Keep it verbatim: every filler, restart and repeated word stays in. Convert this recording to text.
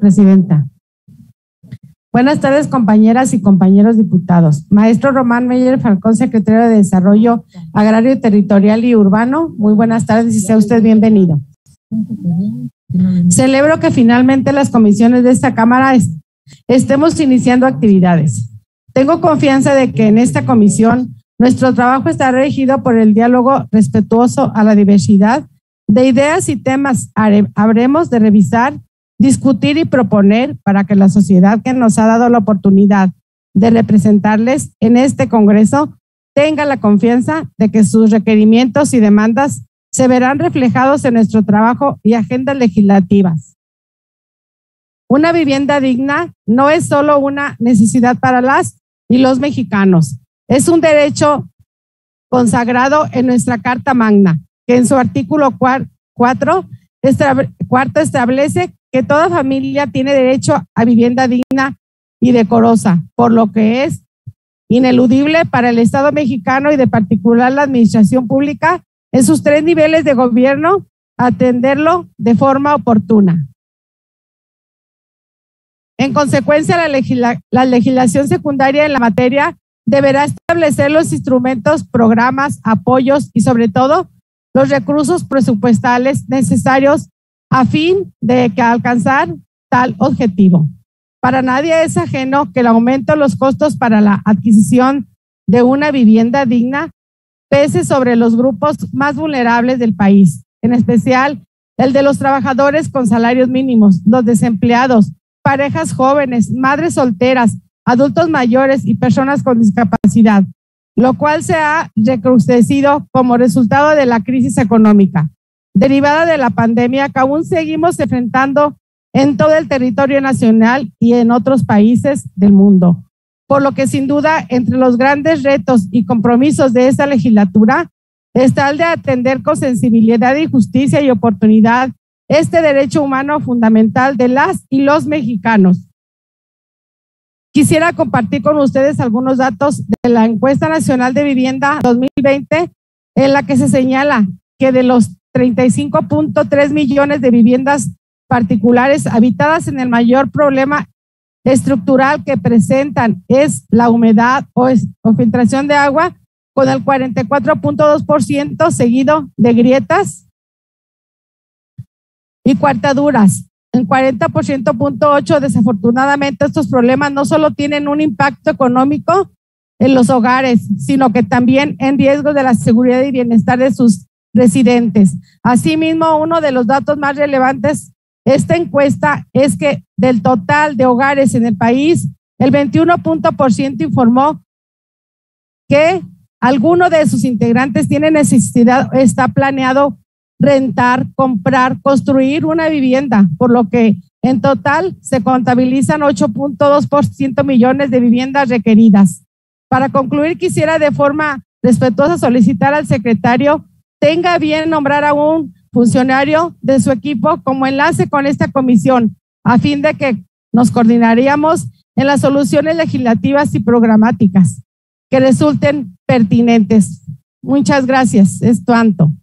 Presidenta. Buenas tardes, compañeras y compañeros diputados. Maestro Román Meyer Falcón, secretario de Desarrollo Agrario, Territorial y Urbano. Muy buenas tardes y sea usted bienvenido. Celebro que finalmente las comisiones de esta Cámara est estemos iniciando actividades. Tengo confianza de que en esta comisión nuestro trabajo estará regido por el diálogo respetuoso a la diversidad de ideas y temas. Habremos de revisar, discutir y proponer para que la sociedad que nos ha dado la oportunidad de representarles en este Congreso tenga la confianza de que sus requerimientos y demandas se verán reflejados en nuestro trabajo y agendas legislativas. Una vivienda digna no es solo una necesidad para las y los mexicanos, es un derecho consagrado en nuestra Carta Magna, que en su artículo cuatro, cuarto establece que toda familia tiene derecho a vivienda digna y decorosa, por lo que es ineludible para el Estado mexicano y de particular la administración pública en sus tres niveles de gobierno atenderlo de forma oportuna. En consecuencia, la, legisla la legislación secundaria en la materia deberá establecer los instrumentos, programas, apoyos y sobre todo los recursos presupuestales necesarios a fin de que alcanzar tal objetivo. Para nadie es ajeno que el aumento de los costos para la adquisición de una vivienda digna pese sobre los grupos más vulnerables del país, en especial el de los trabajadores con salarios mínimos, los desempleados, parejas jóvenes, madres solteras, adultos mayores y personas con discapacidad, lo cual se ha recrudecido como resultado de la crisis económica derivada de la pandemia que aún seguimos enfrentando en todo el territorio nacional y en otros países del mundo. Por lo que sin duda entre los grandes retos y compromisos de esta legislatura está el de atender con sensibilidad y justicia y oportunidad este derecho humano fundamental de las y los mexicanos. Quisiera compartir con ustedes algunos datos de la Encuesta Nacional de Vivienda dos mil veinte, en la que se señala que de los treinta y cinco punto tres millones de viviendas particulares habitadas en el mayor problema estructural que presentan es la humedad o, es, o filtración de agua, con el cuarenta y cuatro punto dos por ciento seguido de grietas y cuartaduras. En cuarenta por ciento punto ocho, desafortunadamente estos problemas no solo tienen un impacto económico en los hogares, sino que también en riesgo de la seguridad y bienestar de sus residentes. Asimismo, uno de los datos más relevantes de esta encuesta es que del total de hogares en el país, el veintiuno por ciento informó que alguno de sus integrantes tiene necesidad, está planeado rentar, comprar, construir una vivienda, por lo que en total se contabilizan ocho punto dos por ciento millones de viviendas requeridas. Para concluir, quisiera de forma respetuosa solicitar al secretario tenga bien nombrar a un funcionario de su equipo como enlace con esta comisión, a fin de que nos coordinaríamos en las soluciones legislativas y programáticas que resulten pertinentes. Muchas gracias. Es tanto.